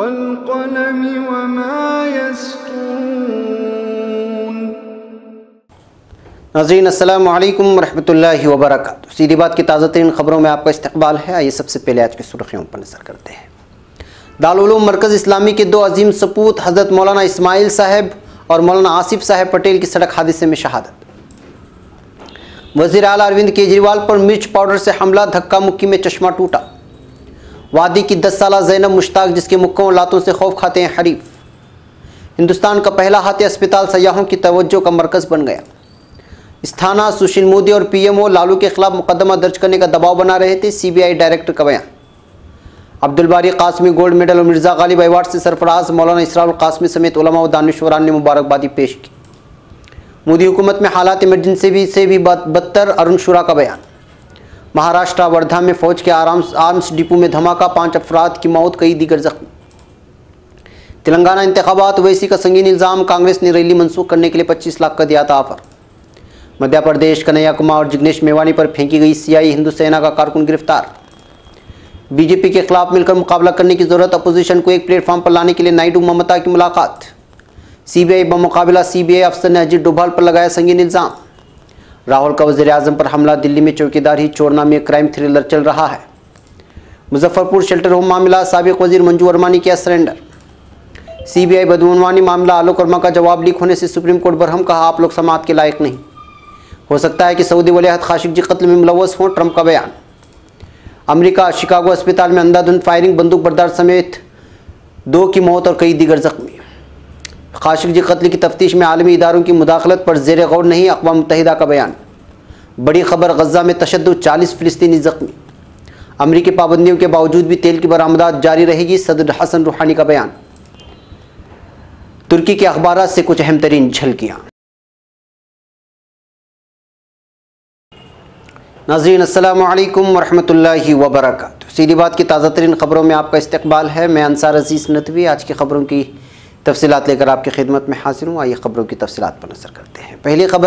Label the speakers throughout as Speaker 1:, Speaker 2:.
Speaker 1: वल्क़लमि वमा यस्तूरून।
Speaker 2: नाज़रीन अस्सलामु अलैकुम रहमतुल्लाहि व बरकातुहू। सीधी बात की ताज़ा तरीन खबरों में आपका इस्तकबाल है। आइए सबसे पहले आज की सुर्खियों पर नजर करते हैं। दारुल उलूम मरकज़ इस्लामी के दो अजीम सपूत हज़रत मौलाना इस्माइल साहब और मौलाना आसिफ साहब पटेल की सड़क हादसे में शहादत। वज़ीर आला अरविंद केजरीवाल पर मिर्च पाउडर से हमला, धक्का मुक्की में चश्मा टूटा। वादी की 10 साला ज़ैनब मुश्ताक जिसके मुक्कों और लातों से खौफ खाते हैं हरीफ। हिंदुस्तान का पहला हाथी अस्पताल सयाहों की तवज्जो का मरकज़ बन गया। इस थाना सुशील मोदी और पीएमओ लालू के खिलाफ मुकदमा दर्ज करने का दबाव बना रहे थे। सीबीआई डायरेक्टर का बयान। अब्दुल बारी कासमी गोल्ड मेडल और मिर्ज़ा गालिब अवार्ड से सरफराज। मौलाना इसरारुल कासमी समेत उलमा व दानिशवरान ने मुबारकबादी पेश की। मोदी हुकूमत में हालात इमरजेंसी से भी बदतर, अरुण शुरा का बयान। महाराष्ट्र वर्धा में फौज के आर्म्स डिपो में धमाका, 5 अफराद की मौत, कई दीगर जख्मी। तेलंगाना इंतखाबात ओवैसी का संगीन इल्ज़ाम, कांग्रेस ने रैली मनसूख करने के लिए 25 लाख का दिया था ऑफर। मध्य प्रदेश कन्हैया कुमार और जिग्नेश मेवानी पर फेंकी गई सियाई, हिंदू सेना का कारकुन गिरफ्तार। बीजेपी के खिलाफ मिलकर मुकाबला करने की जरूरत, अपोजिशन को एक प्लेटफॉर्म पर लाने के लिए नायडू ममता की मुलाकात। सीबीआई बमुकाबला सीबीआई अफसर ने अजीत डोभाल पर लगाया संगीन इल्ज़ाम। राहुल का वज़ीर आज़म पर हमला, दिल्ली में चौकीदार ही चोरना में क्राइम थ्रिलर चल रहा है। मुजफ्फरपुर शेल्टर होम मामला, साबिक वज़ीर मंजू वर्मा ने किया सरेंडर। सीबीआई बदगुमानी मामला, आलोक वर्मा का जवाब लीक होने से सुप्रीम कोर्ट बरहम, कहा आप लोग समाअत के लायक नहीं। हो सकता है कि सऊदी वलीअहद खाशिक जी कत्ल में मुलव्वस हों, ट्रंप का बयान। अमेरिका शिकागो अस्पताल में अंधाधुंध फायरिंग, बंदूक बरदार समेत 2 की मौत और कई दीगर जख्मी। खाशिक जी कत्ल की तफ्तीश में आलमी इदारों की मुदाखलत पर ज़ेर गौर नहीं, अक़वाम मुत्तहिदा का बयान। बड़ी खबर, गज़ा में तशद्दुद, 40 फ़िलिस्तीनी जख्मी। अमरीकी पाबंदियों के बावजूद भी तेल की बरामदात जारी रहेगी, सदर हसन रूहानी का बयान। तुर्की के अखबारात से कुछ अहम तरीन झलकियाँ। नाज़रीन अस्सलामु अलैकुम वरहमतुल्लाहि व बरकातुहू। सीधी बात की ताज़ा तरीन खबरों में आपका इस्तकबाल है। मैं अंसार अजीज़ नदवी आज की खबरों की तफसीलात लेकर आपकी खिदमत में हाजिर हूँ। आइए खबरों की तफसीलात पर नज़र करते हैं।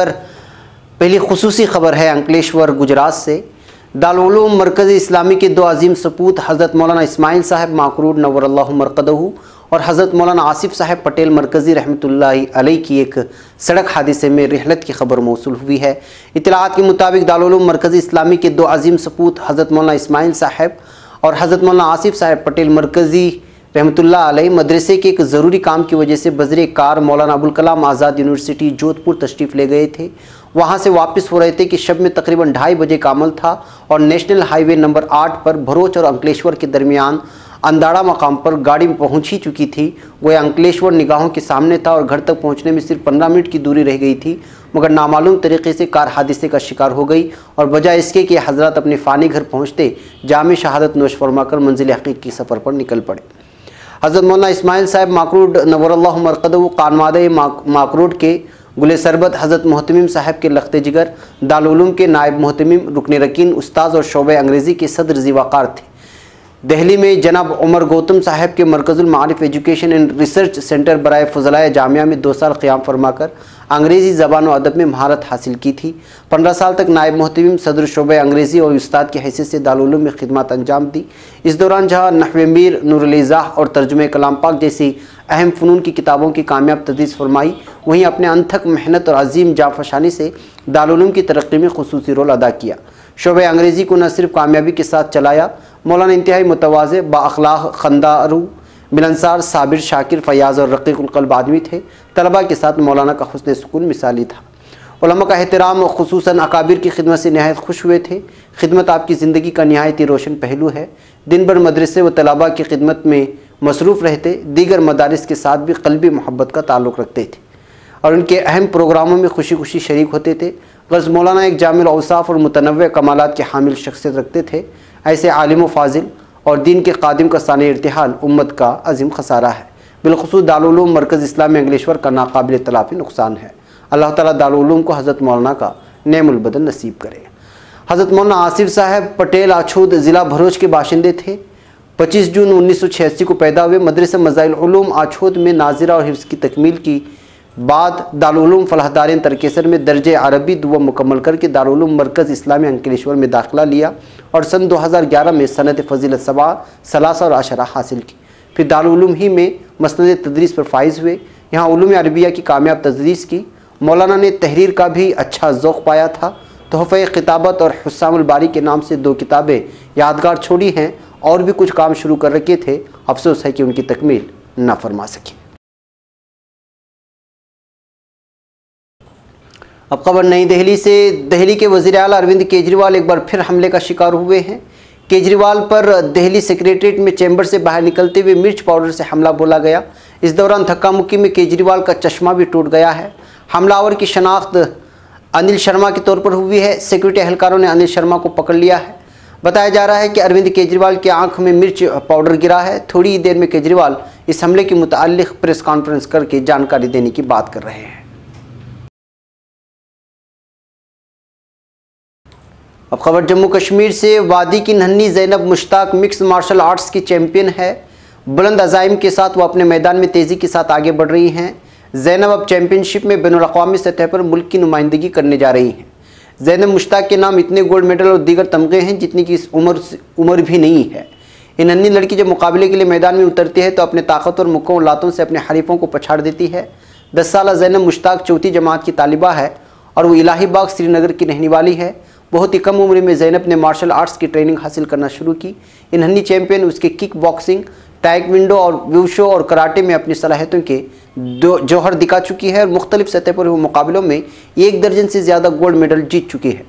Speaker 2: पहली खुसूसी खबर है अंकलेश्वर गुजरात से। दारुल उलूम मरकज़ इस्लामी के 2 अजीम सपूत हज़रत मौलाना इस्माइल साहब माकरूर नव्वरल्लाहु मरक़दहू और हज़रत मौलाना आसिफ साहब पटेल मरकज़ी रहमतुल्लाहि अलैह की एक सड़क हादसे में रिहलत की खबर मौसूल हुई है। इत्तलाआत के मुताबिक दारुल उलूम मरकज़ी इस्लामी के 2 अजीम सपूत हज़रत मौलाना इस्माइल साहब और हज़रत मौलाना आसिफ साहब पटेल मरकज़ी रहमतुल्लाह अलैह मदरसे के एक ज़रूरी काम की वजह से बज़रे कार मौलाना अबुल कलाम आज़ाद यूनिवर्सिटी जोधपुर तशरीफ़ ले गए थे। वहाँ से वापस हो रहे थे कि शब में तकरीबन 2:30 बजे का अमल था और नेशनल हाईवे नंबर 8 पर भरोच और अंकलेश्वर के दरमियान अंदाड़ा मकाम पर गाड़ी पहुँच ही चुकी थी। वह अंकलेश्वर निगाहों के सामने था और घर तक पहुँचने में सिर्फ 15 मिनट की दूरी रह गई थी, मगर नामालूम तरीके से कार हादसे का शिकार हो गई और बजाय इसके कि हज़रत अपने फ़ानी घर पहुँचते जामे शहादत नोश फरमाकर मंजिल हक़ीक़ की सफ़र पर निकल पड़े। हज़रत मौलाना इस्माइल साहब माकरूड नव्वरल्लाहु मरक़दहू कानमादे माकरूड के गुले सरबत हज़रत मोहतमिम साहब के लख्ते जिगर, दारुल उलूम के नायब मोहतमिम, रुकन रकीन, उस्ताद और शोबे अंग्रेज़ी के सदर ज़ीवाकार थे। दिल्ली में जनाब उमर गौतम साहब के Markazul Maarif education and research centre बराए फ़ज़लाए जामिया में 2 साल क़याम फरमाकर अंग्रेज़ी ज़बान व अदब में महारत हासिल की थी। 15 साल तक नायब मोहतमिम, सदर शोबे अंग्रेज़ी और उस्ताद की हैसियत से दारुल उलूम में खिदमत अंजाम दी। इस दौरान जहाँ नहवे मीर, नूरुल इज़ाह और तर्जुमे कलाम पाक जैसी अहम फ़नून की किताबों की कामयाब तदरीस फरमाई, वहीं अपने अनथक मेहनत और अजीम जाफशानी से दारुल उलूम की तरक्की में खुसूसी रोल अदा किया। शोबे अंग्रेज़ी को न सिर्फ कामयाबी के साथ चलाया, मौलाना इंतहाई मुतवाज़े, बाअखलाक, खंदारू, मिलनसार, साबिर, शाकिर, फ़याज़ और रक़ीक़ुल क़ल्ब आदमी थे। तलबा के साथ मौलाना का हुस्न सुकून मिसाली था। उलमा का एहतराम और खुसूसन अकाबिर की खिदमत से नहायत खुश हुए थे। खिदमत आपकी ज़िंदगी का नहायत ही रोशन पहलू है। दिन भर मदरसे व तलबा की खिदमत में मसरूफ़ रहते, दीगर मदारिस के साथ भी क़ल्बी मोहब्बत का ताल्लुक़ रखते थे और उनके अहम प्रोग्रामों में खुशी खुशी शरीक होते थे। गर्ज़ मौलाना एक जामिल औसाफ़ और मुतनव्वे कमालात के हामिल शख्सियत रखते थे। ऐसे आलिम व फाजिल और दीन के कादिम का साने इर्तिहाल उम्मत का अजीम खसारा है। बिलखुसूस दारुल उलूम मरकज़ इस्लामी अंकलेश्वर का नाकाबिल तलाफ़ी नुकसान है। अल्लाह ताला दारुल उलूम को हज़रत मौलाना का नेमुल बदल नसीब करे। हज़रत मौलाना आसिफ साहब पटेल आछूद ज़िला भरूच के बाशिंदे थे। 25 जून 1986 को पैदा हुए। मदरसा मज़ाइल उलूम आछूद में नाज़िरा और हिफ्ज़ की तकमील की बाद दारुल उलूम फलाहदारीन तरकेसर में दर्जे अरबी दुआ मुकम्मल करके दारुल उलूम मरकज़ इस्लामी अंकलेश्वर में दाखिला लिया और सन 2011 में सनत फ़ज़ीलत सबा सलासा और अशरा हासिल की। फिर दारुल उलूम ही में मसनद तदरीस पर फाइज हुए। यहाँ उलूम अरबिया की कामयाब तदरीस की। मौलाना ने तहरीर का भी अच्छा ज़ौक़ पाया था। तोहफ़े ख़िताबत और हुस्सामुल बारी के नाम से 2 किताबें यादगार छोड़ी हैं और भी कुछ काम शुरू कर रखे थे, अफसोस है कि उनकी तकमील न फरमा सकी। अब खबर नई दिल्ली से। दिल्ली के वज़ीर आला अरविंद केजरीवाल एक बार फिर हमले का शिकार हुए हैं। केजरीवाल पर दिल्ली सेक्रेटरीट में चैम्बर से बाहर निकलते हुए मिर्च पाउडर से हमला बोला गया। इस दौरान धक्का मुक्की में केजरीवाल का चश्मा भी टूट गया है। हमलावर की शनाख्त अनिल शर्मा के तौर पर हुई है। सिक्योरिटी एहलकारों ने अनिल शर्मा को पकड़ लिया है। बताया जा रहा है कि अरविंद केजरीवाल की आंख में मिर्च पाउडर गिरा है। थोड़ी ही देर में केजरीवाल इस हमले के मुताल्लिक़ प्रेस कॉन्फ्रेंस करके जानकारी देने की बात कर रहे हैं। अब खबर जम्मू कश्मीर से। वादी की नन्ही Zainab Mushtaq mix martial arts की चैंपियन है। बुलंद अज़ाइम के साथ वो अपने मैदान में तेज़ी के साथ आगे बढ़ रही हैं। ज़ैनब अब चैंपियनशिप में बैनुल अक़वामी सतह पर मुल्क की नुमाइंदगी करने जा रही हैं। ज़ैनब मुश्ताक के नाम इतने गोल्ड मेडल और दीगर तमगे हैं जितनी की इस उम्र भी नहीं है। ये नन्ही लड़की जब मुकाबले के लिए मैदान में उतरती है तो अपने ताकतवर मुक्कों और लातों से अपने हरीफों को पछाड़ देती है। 10 साला ज़ैनब मुश्ताक चौथी जमात की तालिबा है और वो इलाही बाग श्रीनगर की रहने वाली है। बहुत ही कम उम्र में ज़ैनब ने मार्शल आर्ट्स की ट्रेनिंग हासिल करना शुरू की। ये नन्ही चैंपियन उसके किक बॉक्सिंग, टाइकविंडो और वुशू और कराटे में अपनी सलाहियतों के जौहर दिखा चुकी है और मुख्तलिफ सतह पर हुए मुकाबलों में 1 दर्जन से ज़्यादा गोल्ड मेडल जीत चुकी है।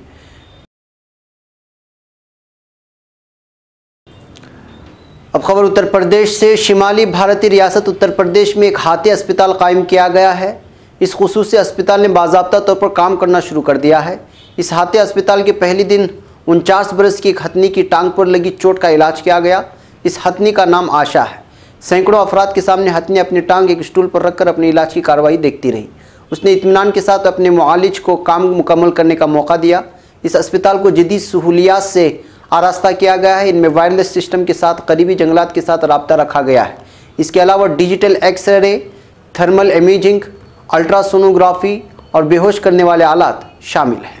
Speaker 2: अब खबर उत्तर प्रदेश से। शिमाली भारतीय रियासत उत्तर प्रदेश में एक हाथी अस्पताल कायम किया गया है। इस खुसूसी अस्पताल ने बाज़ाब्ता तौर पर काम करना शुरू कर दिया है। इस हाथी अस्पताल के पहले दिन 49 बरस की एक हथनी की टांग पर लगी चोट का इलाज किया गया। इस हथनी का नाम आशा है। सैकड़ों अफराद के सामने हथनी अपनी टांग एक स्टूल पर रखकर अपने इलाज की कार्रवाई देखती रही। उसने इत्मीनान के साथ अपने मुआलिज को काम मुकम्मल करने का मौका दिया। इस अस्पताल को जदीद सहूलियात से आरास्ता किया गया है। इनमें वायरलेस सिस्टम के साथ करीबी जंगलात के साथ रब्ता रखा गया है। इसके अलावा digital x-ray, thermal imaging, ultrasonography और बेहोश करने वाले आलात शामिल हैं।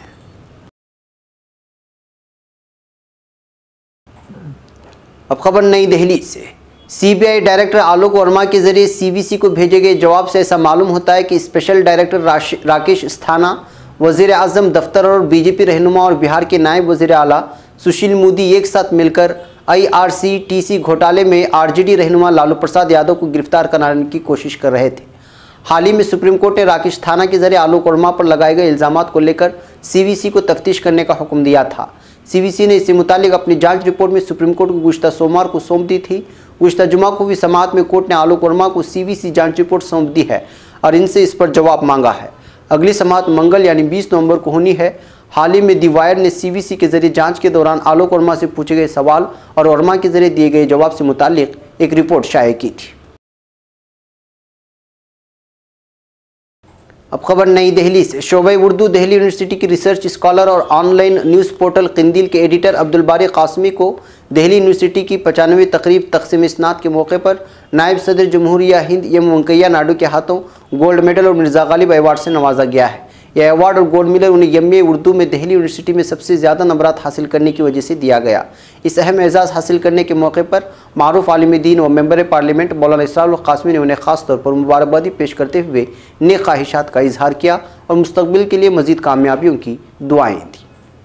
Speaker 2: अब खबर नई दिल्ली से। सीबीआई डायरेक्टर आलोक वर्मा के जरिए सीवीसी को भेजे गए जवाब से ऐसा मालूम होता है कि स्पेशल डायरेक्टर राकेश अस्थाना, वजीर आजम दफ्तर और बीजेपी रहनुमा और बिहार के नायब वजीर आला सुशील मोदी एक साथ मिलकर IRCTC घोटाले में आरजेडी रहनुमा लालू प्रसाद यादव को गिरफ्तार कराने की कोशिश कर रहे थे। हाल ही में सुप्रीम कोर्ट ने राकेश अस्थाना के जरिए आलोक वर्मा पर लगाए गए इल्ज़ामात को लेकर सीवीसी को तफ्तीश करने का हुक्म दिया था। सीवीसी ने इससे मुतालिक अपनी जांच रिपोर्ट में सुप्रीम कोर्ट को गुज़िश्ता सोमवार को सौंप दी थी। गुज़िश्ता जुमा को भी समाअत में कोर्ट ने आलोक वर्मा को सीवीसी जांच रिपोर्ट सौंप दी है और इनसे इस पर जवाब मांगा है। अगली समाअत मंगल यानी 20 नवंबर को होनी है। हाल ही में दी वायर ने सीवीसी के जरिए जांच के दौरान आलोक वर्मा से पूछे गए सवाल और वर्मा के जरिए दिए गए जवाब से मुतालिक एक रिपोर्ट शाये की थी। अब खबर नई दिल्ली से। शोबे उर्दू दिल्ली यूनिवर्सिटी की रिसर्च स्कॉलर और ऑनलाइन न्यूज़ पोर्टल किंदिल के एडिटर अब्दुल बारी कासमी को दिल्ली यूनिवर्सिटी की 95वीं तकरीब तक़सीम इस्नात के मौके पर नायब सदर जमहूरिया हिंद वेंकैया नायडू के हाथों गोल्ड मेडल और मिर्ज़ा गालिब अवार्ड से नवाजा गया है। यह अवार्ड और गोल्ड मेडल उन्हें एमए उर्दू में दिल्ली यूनिवर्सिटी में सबसे ज़्यादा नंबरात हासिल करने की वजह से दिया गया। इस अहम एजाज़ हासिल करने के मौके पर मारूफ आलिम दीन व मेंबर पार्लियामेंट मौलाना इसरारुल कासमी ने उन्हें ख़ास तौर पर मुबारकबादी पेश करते हुए नेक ख्वाहिशात का इजहार किया और मुस्तकबिल के लिए मज़ीद कामयाबियों की दुआएँ दी।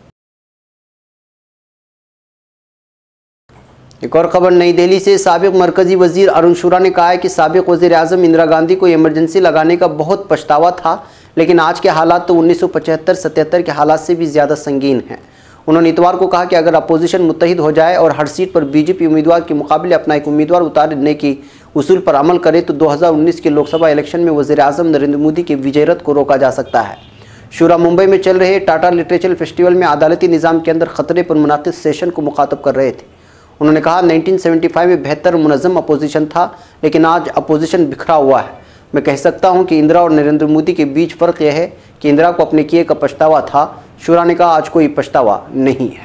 Speaker 2: एक और खबर नई दिल्ली से। साबिक मरकज़ी वज़ीर अरुण शुरा ने कहा है कि साबिक वज़ीर आज़म इंदिरा गांधी को इमरजेंसी लगाने का बहुत पछतावा था, लेकिन आज के हालात तो 1975-77 के हालात से भी ज़्यादा संगीन हैं। उन्होंने इतवार को कहा कि अगर अपोजिशन मुत्तहिद हो जाए और हर सीट पर बीजेपी उम्मीदवार के मुकाबले अपना एक उम्मीदवार उतारने की उसूल पर अमल करे तो 2019 के लोकसभा इलेक्शन में वज़ीर आज़म नरेंद्र मोदी के विजयरथ को रोका जा सकता है। शुरा मुंबई में चल रहे टाटा लिटरेचर फेस्टिवल में अदालती निज़ाम के अंदर खतरे पर मुनाकिद सेशन को मुखातब कर रहे थे। उन्होंने कहा 1975 में बेहतर मुनज़्ज़म अपोजिशन था, लेकिन आज अपोजिशन बिखरा हुआ है। मैं कह सकता हूं कि इंदिरा और नरेंद्र मोदी के बीच फ़र्क यह है कि इंदिरा को अपने किए का पछतावा था। शुरा ने कहा आज कोई पछतावा नहीं है।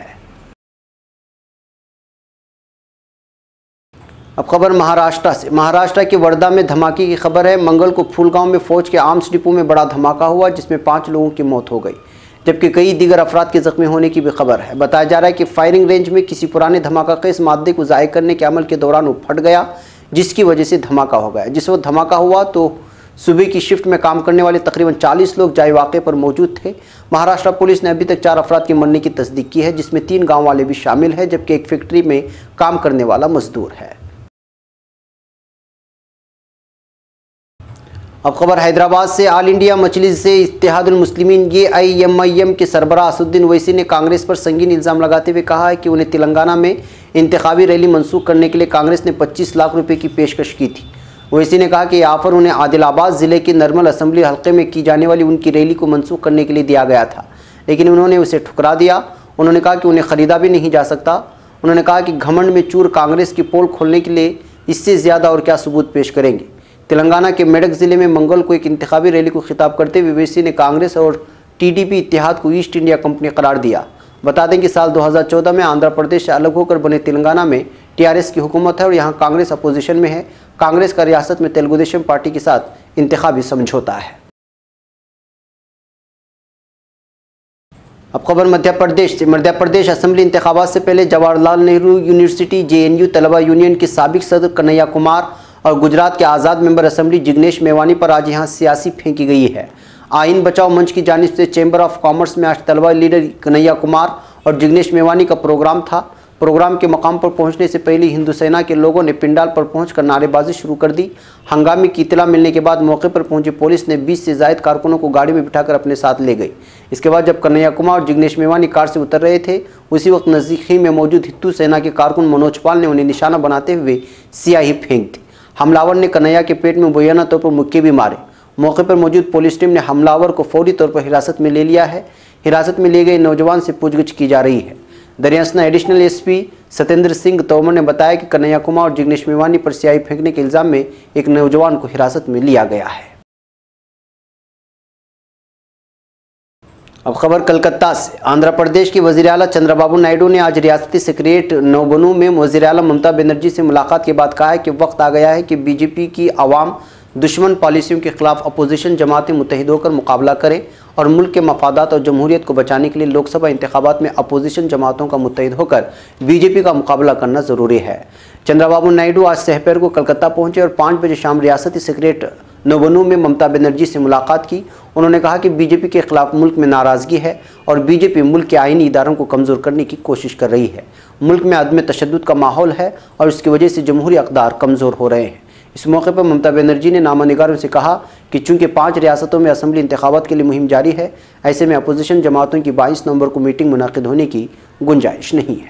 Speaker 2: अब खबर महाराष्ट्र से। महाराष्ट्र के वर्धा में धमाके की खबर है। मंगल को फूलगांव में फौज के आर्म्स डिपो में बड़ा धमाका हुआ जिसमें 5 लोगों की मौत हो गई, जबकि कई दीगर अफराद के जख्मी होने की भी खबर है। बताया जा रहा है कि फायरिंग रेंज में किसी पुराने धमाका खेज मादे को ज़ाय करने के अमल के दौरान वो फट गया। जिसकी वजह से धमाका हो गया। जिस वक्त धमाका हुआ तो सुबह की शिफ्ट में काम करने वाले तकरीबन 40 लोग जाए वाक़े पर मौजूद थे। महाराष्ट्र पुलिस ने अभी तक 4 अफराद के मरने की तस्दीक की है, जिसमें 3 गांव वाले भी शामिल हैं, जबकि एक फैक्ट्री में काम करने वाला मजदूर है। अब खबर हैदराबाद से। ऑल इंडिया मजलिस से इत्तेहादुल मुस्लिमीन AIMIM के सरबराह असदुद्दीन ओवैसी ने कांग्रेस पर संगीन इल्ज़ाम लगाते हुए कहा है कि उन्हें तेलंगाना में इंतखाबी रैली मनसूख करने के लिए कांग्रेस ने 25 लाख रुपए की पेशकश की थी। ओवैसी ने कहा कि यह ऑफर उन्हें आदिलाबाद ज़िले के नरमल असेंबली हल्के में की जाने वाली उनकी रैली को मनसूख करने के लिए दिया गया था, लेकिन उन्होंने उसे ठुकरा दिया। उन्होंने कहा कि उन्हें ख़रीदा भी नहीं जा सकता। उन्होंने कहा कि घमंड में चूर कांग्रेस की पोल खोलने के लिए इससे ज़्यादा और क्या सबूत पेश करेंगे। तेलंगाना के मेडक ज़िले में मंगल को एक इंतखाबी रैली को खिताब करते हुए ओवैसी ने कांग्रेस और TDP इत्तेहाद को ईस्ट इंडिया कंपनी करार दिया। बता दें कि साल 2014 में आंध्र प्रदेश से अलग होकर बने तेलंगाना में TRS की हुकूमत है और यहाँ कांग्रेस अपोजिशन में है। कांग्रेस का रियासत में तेलुगु देशम पार्टी के साथ इंतखाबी समझौता है। अब खबर मध्य प्रदेश से। मध्य प्रदेश असेंबली इंतखाबात से पहले जवाहरलाल नेहरू यूनिवर्सिटी JNU तलबा यूनियन के साबिक सदर कन्हैया कुमार और गुजरात के आज़ाद मेंबर असेंबली जिग्नेश मेवानी पर आज यहाँ सियासी फेंकी गई है। आइन बचाओ मंच की जानिब से चैम्बर ऑफ कॉमर्स में आज तलबा लीडर कन्हैया कुमार और जिग्नेश मेवानी का प्रोग्राम था। प्रोग्राम के मकाम पर पहुंचने से पहले हिंदू सेना के लोगों ने पिंडाल पर पहुंचकर नारेबाजी शुरू कर दी। हंगामे की इत्तला मिलने के बाद मौके पर पहुंची पुलिस ने 20 से ज़ायद कारकुनों को गाड़ी में बिठाकर अपने साथ ले गई। इसके बाद जब कन्हैया कुमार और जिग्नेश मेवानी कार से उतर रहे थे, उसी वक्त नज़दीकी में मौजूद हिंदू सेना के कारकुन मनोज पाल ने उन्हें निशाना बनाते हुए स्याही फेंक दी। हमलावर ने कन्हैया के पेट में मुबैना तौर पर मुक्के भी मारे। मौके पर मौजूद पुलिस टीम ने हमलावर को फौरी तौर पर हिरासत में ले लिया है। हिरासत में लिए गए नौजवान से पूछगिछ की जा रही है। दरियासना एडिशनल SP सत्येंद्र सिंह तोमर ने बताया कि कन्हैया कुमार और जिग्नेश मेवानी पर स्याही फेंकने के इल्जाम में एक नौजवान को हिरासत में लिया गया है। अब खबर कलकत्ता से। आंध्र प्रदेश के वज़ीर आला चंद्रबाबू नायडू ने आज रियासती सेक्रेटरीट नौबनु में वज़ीर आला ममता बनर्जी से मुलाकात के बाद कहा है कि वक्त आ गया है कि BJP की आवाम दुश्मन पॉलिसियों के खिलाफ अपोजिशन जमातें मुत्तहिद होकर मुकाबला करें और मुल्क के मफादात और जमहूरियत को बचाने के लिए लोकसभा इंतखाबात में अपोजिशन जमातों का मुत्तहिद होकर BJP का मुकाबला करना ज़रूरी है। चंद्रबाबू नायडू आज सहपेर को कलकत्ता पहुंचे और 5 बजे शाम रियासती सेक्रेटरीट नौबनु में ममता बनर्जी से मुलाकात की। उन्होंने कहा कि BJP के खिलाफ मुल्क में नाराज़गी है और BJP मुल्क के आईनी इदारों को कमज़ोर करने की कोशिश कर रही है। मुल्क में अदम तशद्दुद का माहौल है और इसकी वजह से जमहूरी अक़दार कमज़ोर हो रहे हैं। इस मौके पर ममता बनर्जी ने नामानिगारों से कहा कि चूंकि 5 रियासतों में असम्बली इंतखाबात के लिए मुहिम जारी है, ऐसे में अपोजिशन जमातों की 22 नवंबर को मीटिंग मुनाकिद होने की गुंजाइश नहीं है।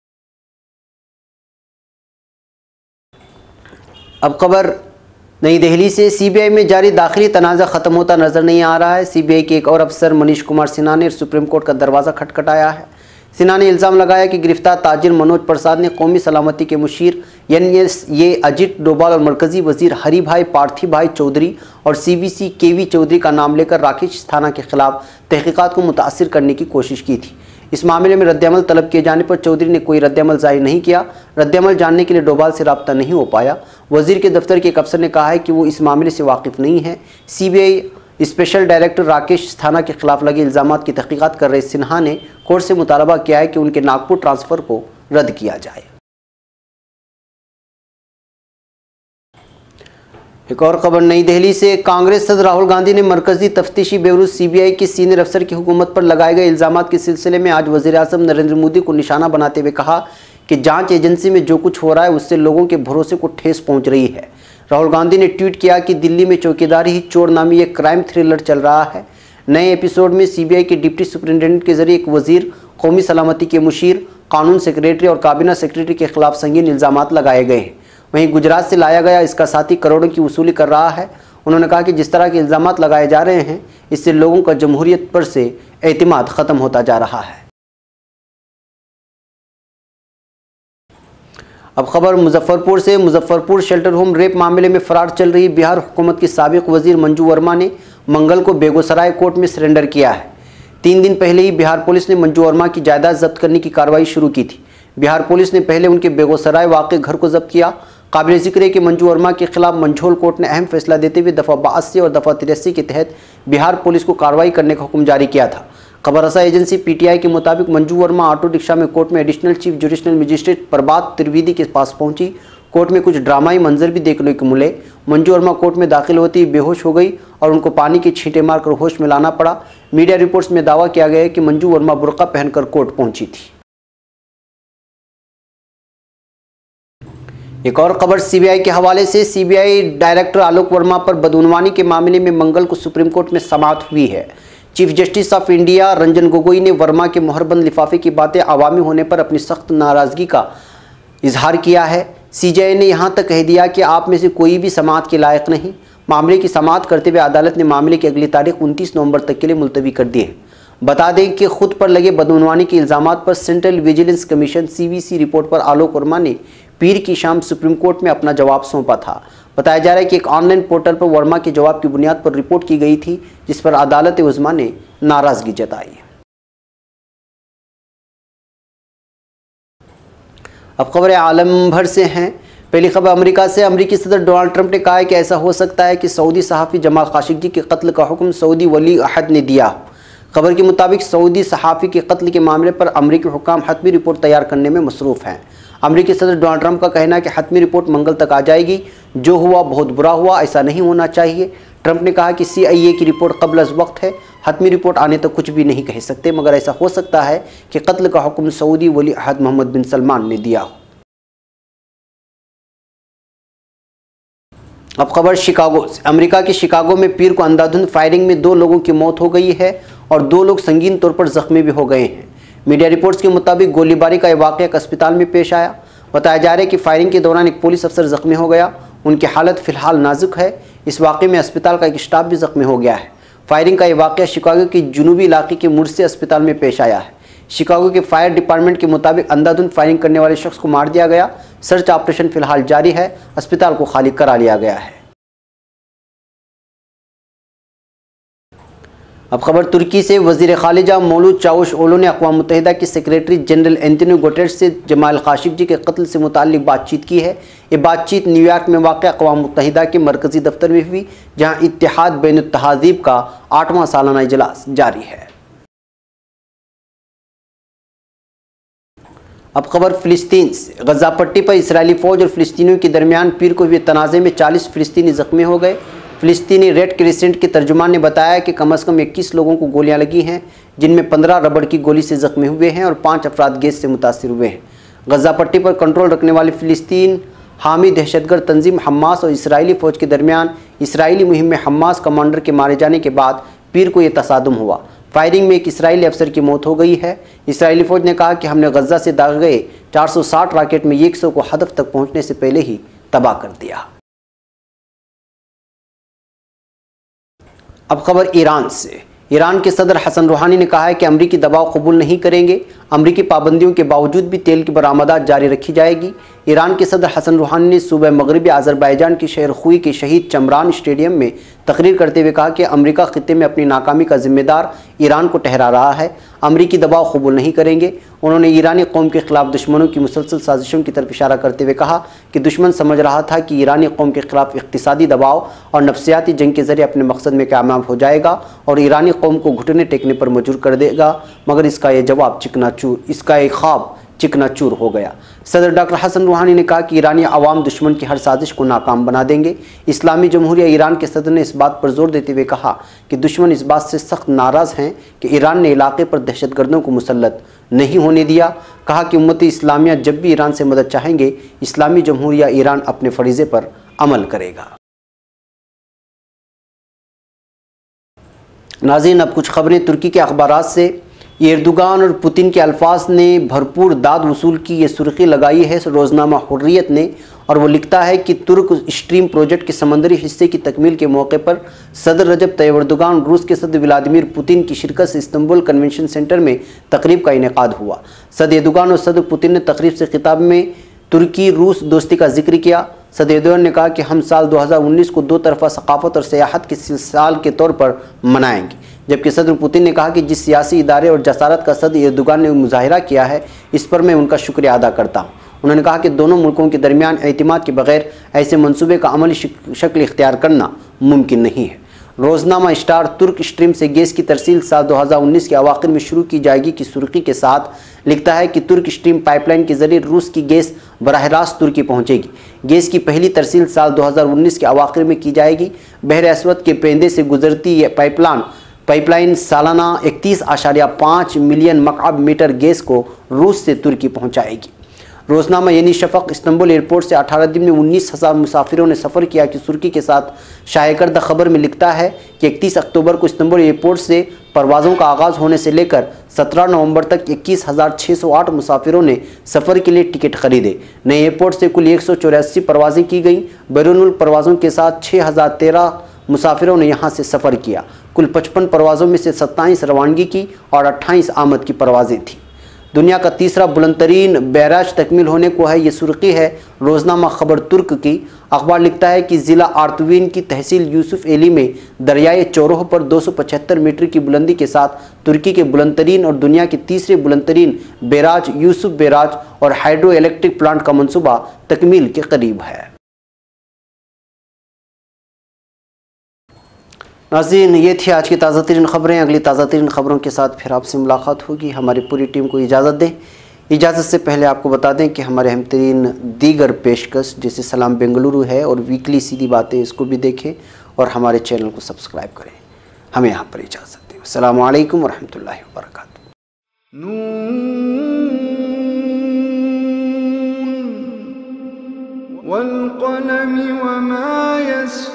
Speaker 2: अब खबर नई दिल्ली से। CBI में जारी दाखिली तनाज़ा ख़त्म होता नजर नहीं आ रहा है। CBI के एक और अफसर मनीष कुमार सिन्हा ने सुप्रीम कोर्ट का दरवाज़ा खटखटाया है। सिन्हा ने इल्ज़ाम लगाया कि गिरफ्तार ताजिर मनोज प्रसाद ने कौमी सलामती के मुशीर ये अजित डोभाल और मरकज़ी वज़ीर हरिभाई पार्थिभाई चौधरी और CVC KV चौधरी का नाम लेकर राकेश अस्थाना के खिलाफ तहकीकात को मुतासिर करने की कोशिश की थी। इस मामले में रद्दअमल तलब किए जाने पर चौधरी ने कोई रद्दअमल जाहिर नहीं किया। रद्दअमल जानने के लिए डोभाल से रब्ता नहीं हो पाया। वज़ीर के दफ्तर के एक अफसर ने कहा है कि वो इस मामले से वाकिफ़ नहीं है। CBI special director Rakesh Asthana के खिलाफ लगे इल्ज़ामात की तहकीकात कर रहे सिन्हा ने कोर्ट से मुतालबा किया है कि उनके नागपुर ट्रांसफ़र को रद्द किया जाए। एक और खबर नई दिल्ली से। कांग्रेस सदर राहुल गांधी ने मरकजी तफ्तीशी ब्यूरो CBI के सीनियर अफसर की हुकूमत पर लगाए गए इल्ज़ामात के सिलसिले में आज वज़ीर आज़म नरेंद्र मोदी को निशाना बनाते हुए कहा कि जांच एजेंसी में जो कुछ हो रहा है उससे लोगों के भरोसे को ठेस पहुंच रही है। राहुल गांधी ने ट्वीट किया कि दिल्ली में चौकीदारी ही चोर नामी एक क्राइम थ्रिलर चल रहा है। नए एपिसोड में CBI के डिप्टी सुपरिटेंडेंट के जरिए एक वज़ीर, कौमी सलामती के मुशीर, कानून सेक्रेटरी और काबीना सेक्रेटरी के खिलाफ संगीन इल्ज़ामात लगाए गए हैं। वहीं गुजरात से लाया गया इसका साथी करोड़ों की वसूली कर रहा है। उन्होंने कहा कि जिस तरह के इल्ज़ामात लगाए जा रहे हैं इससे लोगों का जमहूरियत पर से एतमाद ख़त्म होता जा रहा है। अब खबर मुजफ्फरपुर से। मुजफ्फरपुर शेल्टर होम रेप मामले में फरार चल रही बिहार हुकूमत की साबिक वजीर मंजू वर्मा ने मंगल को बेगूसराय कोर्ट में सरेंडर किया है। 3 दिन पहले ही बिहार पुलिस ने मंजू वर्मा की जायदाद जब्त करने की कार्रवाई शुरू की थी। बिहार पुलिस ने पहले उनके बेगूसराय वाक़े घर को जब्त किया। काबिल ज़िक्र है कि मंजू वर्मा के खिलाफ मंझोल कोर्ट ने अहम फैसला देते हुए दफ़ा 82 और दफ़ा 83 के तहत बिहार पुलिस को कार्रवाई करने का हुक्म जारी किया था। खबर रसा एजेंसी PTI के मुताबिक मंजू वर्मा ऑटो रिक्शा में कोर्ट में additional chief judicial magistrate Prabhat Trivedi के पास पहुंची। कोर्ट में कुछ ड्रामाई मंजर भी देखने को मिले। मंजू वर्मा कोर्ट में दाखिल होती ही बेहोश हो गई और उनको पानी की छींटे मारकर होश में लाना पड़ा। मीडिया रिपोर्ट्स में दावा किया गया है कि मंजू वर्मा बुर्का पहनकर कोर्ट पहुंची थी। एक और खबर सीबीआई के हवाले से। सीबीआई डायरेक्टर आलोक वर्मा पर बदउनवानी के मामले में मंगल को सुप्रीम कोर्ट में समाअत हुई है। Chief justice of India Ranjan Gogoi ने वर्मा के मोहरबंद लिफाफे की बातें अवामी होने पर अपनी सख्त नाराजगी का इजहार किया है। सीजेआई ने यहां तक कह दिया कि आप में से कोई भी समाअत के लायक नहीं। मामले की समाअत करते हुए अदालत ने मामले की अगली तारीख 29 नवंबर तक के लिए मुलतवी कर दी है। बता दें कि खुद पर लगे बदउनवानी के इल्जामात पर central vigilance commission CVC report पर आलोक वर्मा ने पीर की शाम सुप्रीम कोर्ट में अपना जवाब सौंपा था। बताया जा रहा है कि एक ऑनलाइन पोर्टल पर वर्मा के जवाब की बुनियाद पर रिपोर्ट की गई थी, जिस पर अदालत उज़्मा ने नाराजगी जताई। अब खबरें आलम भर से हैं। पहली खबर अमेरिका से। अमेरिकी सदर डोनाल्ड ट्रंप ने कहा है कि ऐसा हो सकता है कि सऊदी सहाफ़ी जमाल खाशोगी के कत्ल का हुक्म सऊदी वली अहद ने दिया। खबर के मुताबिक सऊदी सहाफ़ी के कत्ल के मामले पर अमेरिकी हुक्काम हतमी रिपोर्ट तैयार करने में मसरूफ़ हैं। अमेरिकी सदर डोनाल्ड ट्रंप का कहना है कि हतमी रिपोर्ट मंगल तक आ जाएगी। जो हुआ बहुत बुरा हुआ, ऐसा नहीं होना चाहिए। ट्रंप ने कहा कि CIA की रिपोर्ट कब्ल अज़ वक्त है, हतमी रिपोर्ट आने तक कुछ भी नहीं कह सकते, मगर ऐसा हो सकता है कि कत्ल का हुक्म सऊदी वली अहद मोहम्मद बिन सलमान ने दिया हो। अब खबर शिकागो से। अमेरिका के शिकागो में पीर को अंधाधुंध फायरिंग में 2 लोगों की मौत हो गई है और 2 लोग संगीन तौर पर जख्मी भी हो गए हैं। मीडिया रिपोर्ट्स के मुताबिक गोलीबारी का यह वाक़या एक अस्पताल में पेश आया। बताया जा रहा है कि फायरिंग के दौरान एक पुलिस अफसर जख्मी हो गया। उनकी हालत फिलहाल नाजुक है। इस वाक़े में अस्पताल का एक स्टाफ भी जख्मी हो गया है। फायरिंग का यह वाक़या शिकागो के जुनूबी इलाके के मुर्से अस्पताल में पेश आया है। शिकागो के फायर डिपार्टमेंट के मुताबिक अंधाधुंध फायरिंग करने वाले शख्स को मार दिया गया। सर्च ऑपरेशन फिलहाल जारी है। अस्पताल को खाली करा लिया गया है। अब खबर तुर्की से। वज़ीर ख़ारिजा मौलूद चावुशओग्लू ने अक़वाम मुत्तहिदा के सेक्रेटरी जनरल एंटोनियो गुटेरेस से जमाल खाशोगी के कत्ल से मुताल्लिक़ बातचीत की है। ये बातचीत न्यूयॉर्क में वाक़ अक़वाम मुत्तहिदा के मरकज़ी दफ्तर में हुई, जहाँ इत्तेहाद बैन तहज़ीब का 8वां सालाना इजलास जारी है। अब खबर फ़िलिस्तीन से। गज़ा पट्टी पर इसराइली फ़ौज और फ़िलिस्तीनियों के दरमियान पीर को हुए तनाज़े में 40 फ़िलिस्तीनी ज़ख्मी हो गए। फ़िलिस्तीनी रेड क्रिसेंट के तर्जुमान ने बताया कि कम अज़ कम 21 लोगों को गोलियां लगी हैं, जिनमें 15 रबड़ की गोली से ज़ख्मी हुए हैं और 5 अफराद गैस से मुतासिर हुए हैं। गज़ा पट्टी पर कंट्रोल रखने वाली फ़िलिस्तीन हामी दहशतगर्द तंजीम हमास और इसराइली फ़ौज के दरमियान इसराइली मुहिम में हमास कमांडर के मारे जाने के बाद पीर को यह तसादुम हुआ। फायरिंग में एक इसराइली अफसर की मौत हो गई है। इसराइली फ़ौज ने कहा कि हमने गज़ा से दागे गए 460 रॉकेट में 100 को हदफ तक पहुँचने से पहले ही तबाह कर दिया। अब खबर ईरान से। ईरान के सदर हसन रूहानी ने कहा है कि अमरीकी दबाव कबूल नहीं करेंगे। अमरीकी पाबंदियों के बावजूद भी तेल की बरामदात जारी रखी जाएगी। ईरान के सदर हसन रूहानी ने सूबे मगरबी आज़रबाईजान के शहर खुई के शहीद चमरान स्टेडियम में तकरीर करते हुए कहा कि अमरीका खित्ते में अपनी नाकामी का जिम्मेदार ईरान को ठहरा रहा है। अमरीकी दबाव कबूल नहीं करेंगे। उन्होंने ईरानी कौम के खिलाफ दुश्मनों की मुसलसल साजिशों की तरफ इशारा करते हुए कहा कि दुश्मन समझ रहा था कि ईरानी कौम के खिलाफ इक़्तिसादी दबाव और नफ्सियाती जंग के ज़रिए अपने मकसद में कामयाब हो जाएगा और ईरानी कौम को घुटने टेकने पर मजबूर कर देगा, मगर इसका यह जवाब इसका एक ख्वाब चिकनाचूर हो गया। सदर डॉक्टर हसन रूहानी ने कहा कि ईरानी अवाम दुश्मन की हर साजिश को नाकाम बना देंगे। इस्लामी जमहूरिया ईरान के सदर ने इस बात पर जोर देते हुए कहा कि दुश्मन इस बात से सख्त नाराज़ हैं कि ईरान ने इलाके पर दहशतगर्दों को मुसल्लत नहीं होने दिया। कहा कि उम्मती इस्लामिया जब भी ईरान से मदद चाहेंगे, इस्लामी जमहूरिया ईरान अपने फरीज़े पर अमल करेगा। नाज़रीन, अब कुछ खबरें तुर्की के अखबारात से। एर्दोगान और पुतिन के अल्फाज ने भरपूर दाद वसूल की ये सुर्खी लगाई है रोज़नामा हुर्रियत ने, और वो लिखता है कि तुर्क स्ट्रीम प्रोजेक्ट के समंदरी हिस्से की तकमील के मौके पर सदर रजब तैयब एर्दोगान रूस के सदर व्लादिमीर पुतिन की शिरकत से इस्तांबुल कन्वेंशन सेंटर में तकरीब का इनेकाद हुआ। सदर एर्दोगान और सदर पुतिन ने तकरीब से खिताब में तुर्की रूस दोस्ती का जिक्र किया। सदर एर्दोगान ने कहा कि हम साल 2019 को 2 तरफ़ा सकाफ़त और सियाहत के साल के तौर पर मनाएंगे, जबकि सदर पुतिन ने कहा कि जिस सियासी इदारे और जसारत का सदर एर्दोगान ने मुजाहिरा किया है, इस पर मैं उनका शुक्रिया अदा करता हूँ। उन्होंने कहा कि दोनों मुल्कों के दरमियान एतमाद के बगैर ऐसे मंसूबे का अमली शक्ल इख्तियार करना मुमकिन नहीं है। रोजनामा स्टार तुर्क स्ट्रीम से गैस की तरसील साल 2019 के अवाखिर में शुरू की जाएगी की सुर्खी के साथ लिखता है कि तुर्क स्ट्रीम पाइपलाइन के जरिए रूस की गैस बराह रास्त तुर्की पहुंचेगी। गैस की पहली तरसील साल 2019 के अवाखिर में की जाएगी। बहर अस्वद के पेंदे से गुजरती ये पाइपलाइन सालाना 31.5 मिलियन मकअब मीटर गैस को रूस से तुर्की पहुंचाएगी। रोजनामा यानी शफक इस्तांबुल एयरपोर्ट से 18 दिन में 19,000 मुसाफिरों ने सफ़र किया की सुर्खी के साथ शाये करदा खबर में लिखता है कि 31 अक्टूबर को इस्तांबुल एयरपोर्ट से परवाज़ों का आगाज़ होने से लेकर 17 नवंबर तक 21,608 मुसाफिरों ने सफ़र के लिए टिकट खरीदे। नए एयरपोर्ट से कुल 184 परवाज़ें की गईं। बैरूनुल परवाज़ों के साथ 6,013 मुसाफिरों ने यहाँ से सफ़र किया। कुल 55 परवाज़ों में से 27 रवानगी की और 28 आमद की परवाज़ें थीं। दुनिया का तीसरा बुलंदतरीन बैराज तकमील होने को है, ये सुर्खी है रोजनामा खबर तुर्क की। अखबार लिखता है कि ज़िला आर्तवीन की तहसील यूसुफ एली में दरियाए चौरोह पर 275 मीटर की बुलंदी के साथ तुर्की के बुलंदतरीन और दुनिया के तीसरे बुलंदतरीन बैराज यूसुफ बैराज और हाइड्रो इलेक्ट्रिक प्लांट का मंसूबा तकमील के करीब है। नाज़रीन, ये थी आज की ताज़ा तरीन ख़बरें। अगली ताज़ा तरीन ख़बरों के साथ फिर आपसे मुलाकात होगी। हमारी पूरी टीम को इजाज़त दें। इजाज़त से पहले आपको बता दें कि हमारे अहमतरीन दीगर पेशकश जैसे सलाम बेंगलुरु है और वीकली सीधी बातें, इसको भी देखें और हमारे चैनल को सब्सक्राइब करें। हमें यहाँ पर इजाज़त दें। अस्सलामु अलैकुम वरहमतुल्लाहि वबरकातुहू।
Speaker 1: वल क़लम वमा यस्तुरून।